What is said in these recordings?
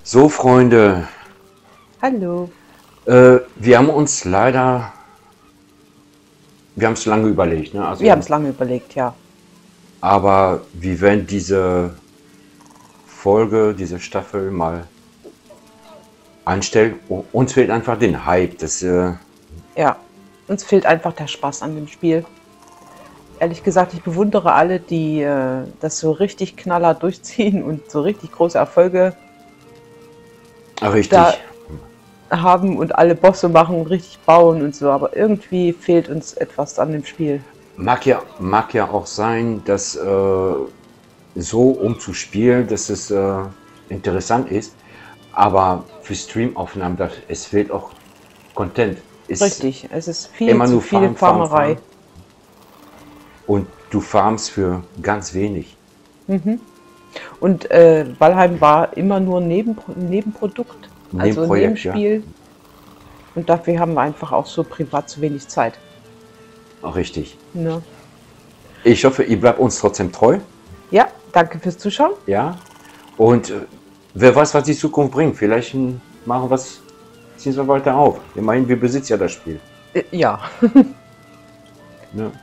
So, Freunde, Hallo. wir haben uns leider, wir haben es lange überlegt, ne? Wir haben es lange überlegt, ja. Aber wir werden diese Folge, diese Staffel mal einstellen. Uns fehlt einfach den Hype. Ja, uns fehlt einfach der Spaß an dem Spiel. Ehrlich gesagt, ich bewundere alle, die das so richtig knaller durchziehen und so richtig große Erfolge Richtig. da haben und alle Bosse machen und richtig bauen und so. Aber irgendwie fehlt uns etwas an dem Spiel. Mag ja auch sein, dass so um zu spielen, dass es interessant ist. Aber für Streamaufnahmen, es fehlt auch Content. Richtig, es ist viel Immer zu nur viel Farmerei. Und du farmst für ganz wenig. Und Valheim war immer nur ein Nebenprodukt, also ein Nebenprojekt, ja. Nebenspiel. Und dafür haben wir einfach auch so privat zu wenig Zeit. Richtig. Ne? Ich hoffe, ihr bleibt uns trotzdem treu. Ja, danke fürs Zuschauen. Ja. Und wer weiß, was die Zukunft bringt. Vielleicht machen wir es, ziehen wir weiter auf. Immerhin, wir besitzen ja das Spiel. Ja, Ne?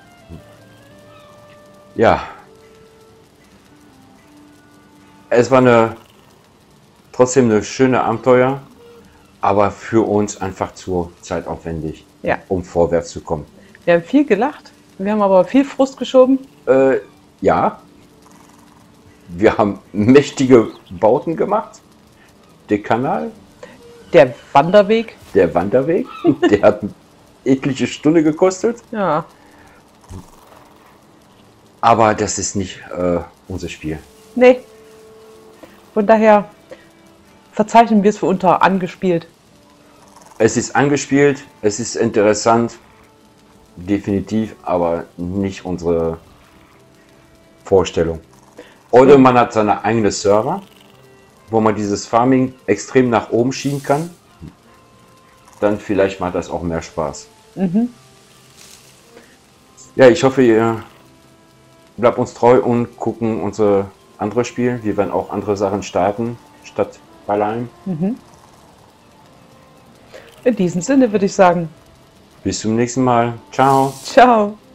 Ja. Es war trotzdem eine schöne Abenteuer, aber für uns einfach zu zeitaufwendig, Ja. um vorwärts zu kommen. wir haben viel gelacht. Wir haben aber viel Frust geschoben. Ja, wir haben mächtige Bauten gemacht. Der Kanal, Der Wanderweg. der Wanderweg, der hat eine etliche Stunde gekostet, Ja, aber das ist nicht unser Spiel. nee. Von daher verzeichnen wir es für unter angespielt. Es ist angespielt, es ist interessant, definitiv, aber nicht unsere Vorstellung. Oder man hat seine eigene Server, wo man dieses Farming extrem nach oben schieben kann. Dann vielleicht macht das auch mehr Spaß. Ja, ich hoffe, ihr bleibt uns treu und gucken unsere andere Spiele. Wir werden auch andere Sachen starten, statt Valheim. In diesem Sinne würde ich sagen, Bis zum nächsten Mal. Ciao. ciao.